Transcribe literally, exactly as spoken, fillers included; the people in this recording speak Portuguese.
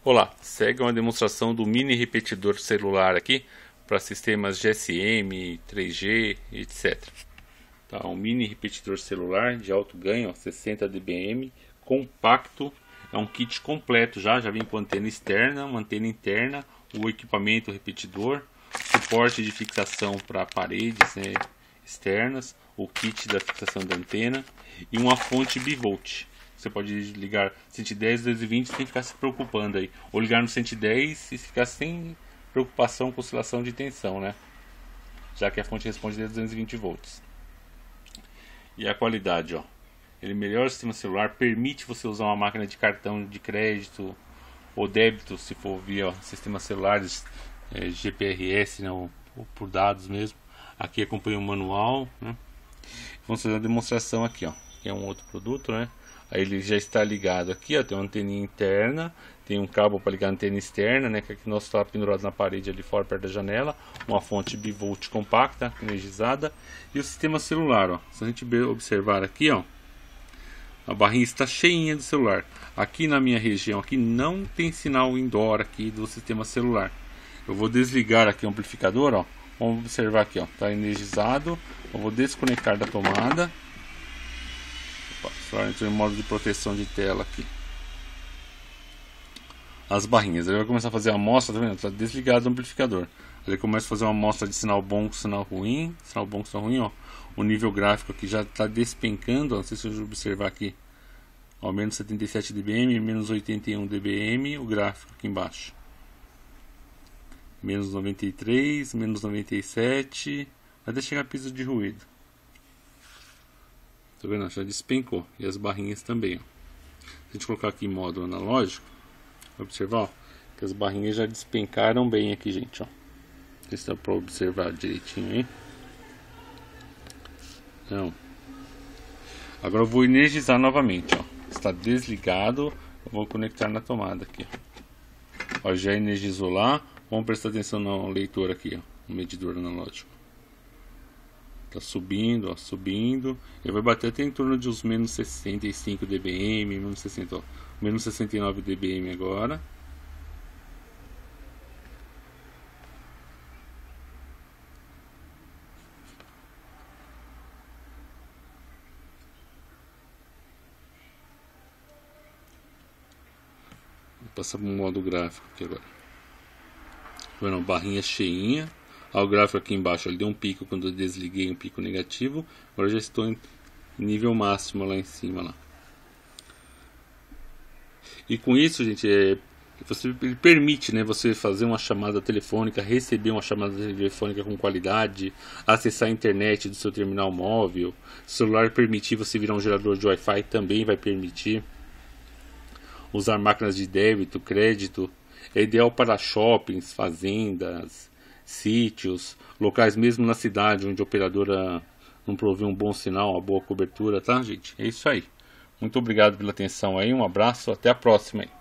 Olá, segue uma demonstração do mini repetidor celular aqui para sistemas G S M, três G, etcétera. Tá, um mini repetidor celular de alto ganho, ó, sessenta decibéis, compacto, é um kit completo já, já vem com antena externa, uma antena interna, o equipamento repetidor, suporte de fixação para paredes, né, externas, o kit da fixação da antena e uma fonte bivolt. Você pode ligar cento e dez, duzentos e vinte sem ficar se preocupando aí. Ou ligar no cento e dez e ficar sem preocupação com oscilação de tensão, né? Já que a fonte responde a duzentos e vinte volts. E a qualidade, ó. Ele melhora o sistema celular, permite você usar uma máquina de cartão de crédito ou débito, se for via ó, sistemas celulares é, G P R S, né, ou, ou por dados mesmo. Aqui acompanha o manual, né? Vamos fazer uma demonstração aqui, ó. Que é um outro produto, né? Aí ele já está ligado aqui, ó, tem uma anteninha interna, tem um cabo para ligar a antena externa, né, que aqui nós está pendurado na parede ali fora perto da janela, uma fonte bivolt compacta, energizada, e o sistema celular, ó. Se a gente observar aqui, ó, a barrinha está cheinha do celular. Aqui na minha região aqui não tem sinal indoor aqui do sistema celular. Eu vou desligar aqui o amplificador, ó. Vamos observar aqui, ó, está energizado. Eu vou desconectar da tomada. Só entrou em modo de proteção de tela aqui. As barrinhas. Ele vai começar a fazer a amostra, tá vendo? Está desligado o amplificador. Ele começa a fazer uma amostra de sinal bom com sinal ruim. Sinal bom com sinal ruim, ó. O nível gráfico aqui já está despencando. Ó. Não sei se você observar aqui. Ó, menos setenta e sete decibéis, menos oitenta e um decibéis. O gráfico aqui embaixo. Menos noventa e três, menos noventa e sete. Até chegar a piso de ruído. Tá vendo? Já despencou. E as barrinhas também, ó. Se a gente colocar aqui em modo analógico, observar, ó, que as barrinhas já despencaram bem aqui, gente, ó. Não sei se dá pra observar direitinho aí. Não. Agora eu vou energizar novamente, ó. Está desligado. Eu vou conectar na tomada aqui, ó. Ó, já energizou lá. Vamos prestar atenção no leitor aqui, ó. No medidor analógico. Tá subindo, ó, subindo. Ele vai bater até em torno de uns menos sessenta e cinco decibéis, menos sessenta, ó, menos sessenta e nove decibéis agora. Vou passar para o modo gráfico aqui agora. Vendo, barrinha cheinha. Olha o gráfico aqui embaixo, ele deu um pico quando eu desliguei, um pico negativo. Agora já estou em nível máximo lá em cima. Lá. E com isso, gente, é, você, ele permite, né, você fazer uma chamada telefônica, receber uma chamada telefônica com qualidade, acessar a internet do seu terminal móvel. Se o celular permitir você virar um gerador de Wi-Fi, também vai permitir. Usar máquinas de débito, crédito. É ideal para shoppings, fazendas, sítios, locais mesmo na cidade onde a operadora não provê um bom sinal, uma boa cobertura, tá, gente? É isso aí. Muito obrigado pela atenção aí, um abraço, até a próxima aí.